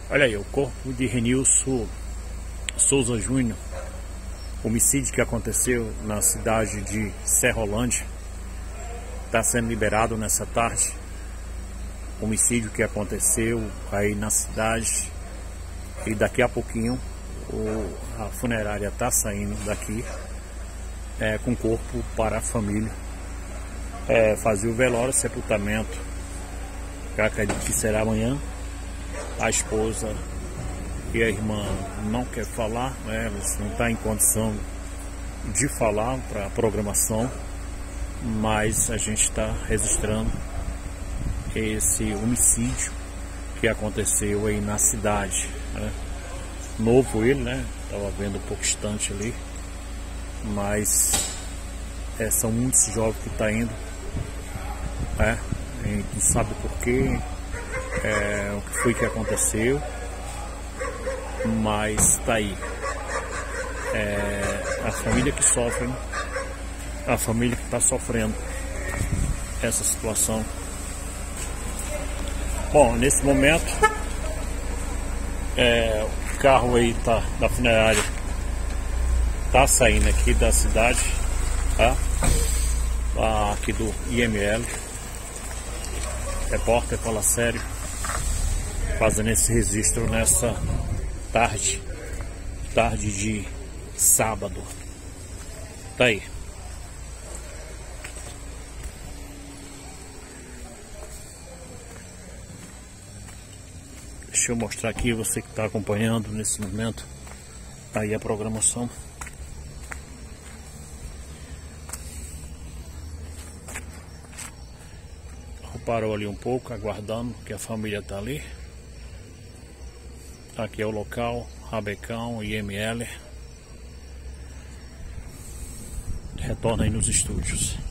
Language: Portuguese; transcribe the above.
Olha aí, o corpo de Renilson Souza Júnior, homicídio que aconteceu na cidade de Serrolândia, está sendo liberado nessa tarde. Homicídio que aconteceu aí na cidade, e daqui a pouquinho a funerária está saindo daqui com o corpo para a família fazer o velório, sepultamento, que eu acredito que será amanhã. A esposa e a irmã não quer falar, elas não estão em condição de falar para a programação, mas a gente está registrando esse homicídio que aconteceu aí na cidade, Novo ele, estava vendo um pouco distante ali, mas são muitos jovens que estão indo, a gente não sabe porquê, o que foi que aconteceu, mas tá aí. A família que sofre, a família que está sofrendo essa situação. Bom, nesse momento o carro aí da funerária tá saindo aqui da cidade, aqui do IML. Repórter Fala Sério, fazendo esse registro nessa tarde de sábado. Tá aí. Deixa eu mostrar aqui, você que está acompanhando nesse momento aí a programação. Parou ali um pouco, aguardando que a família está ali. Aqui é o local, Rabecão, IML. Retorna aí nos estúdios.